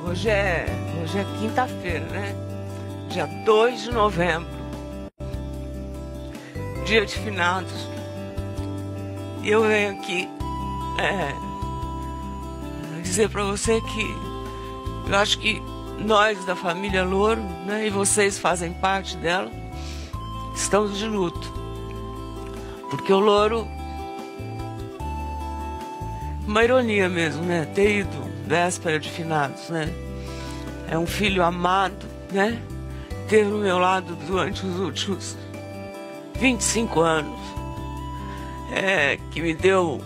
Hoje é quinta-feira, né? Dia 2 de novembro, dia de finados. E eu venho aqui dizer pra você que eu acho que nós da família Louro, né, e vocês fazem parte dela, estamos de luto. Porque o Louro, uma ironia mesmo, né? Ter ido véspera de finados, né? É um filho amado, né? Teve ao meu lado durante os últimos 25 anos, que deu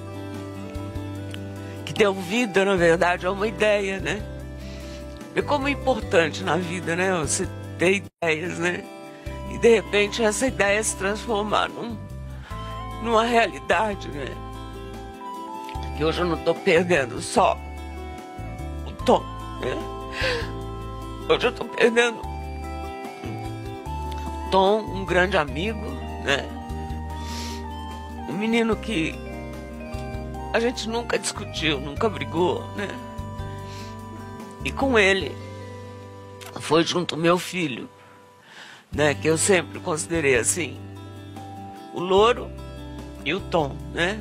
vida, na verdade, a uma ideia, né? E como é importante na vida, né? Você ter ideias, né? E de repente essa ideia se transformar numa realidade, né? Que hoje eu não estou perdendo só o Tom, né? Hoje eu estou perdendo o Tom, um grande amigo, né? Um menino que a gente nunca discutiu, nunca brigou, né? E com ele foi junto o meu filho, né? Que eu sempre considerei assim, o Louro e o Tom, né?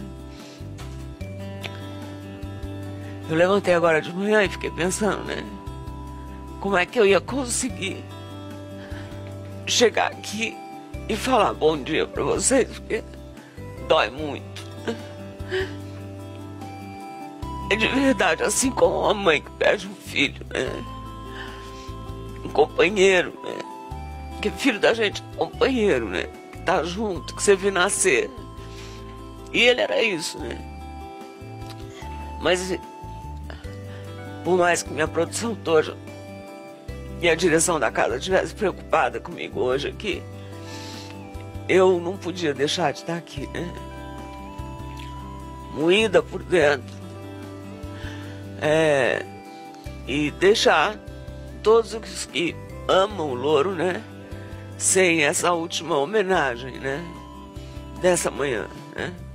Eu levantei agora de manhã e fiquei pensando, né? Como é que eu ia conseguir chegar aqui e falar bom dia pra vocês, porque dói muito. É de verdade, assim como uma mãe que perde um filho, né? Um companheiro, né? Que filho da gente é companheiro, né? Que tá junto, que você viu nascer. E ele era isso, né? Mas por mais que minha produção toda e a direção da casa estivesse preocupada comigo hoje aqui, eu não podia deixar de estar aqui, né? Moída por dentro. E deixar todos os que amam o Louro, né? Sem essa última homenagem, né? Dessa manhã, né?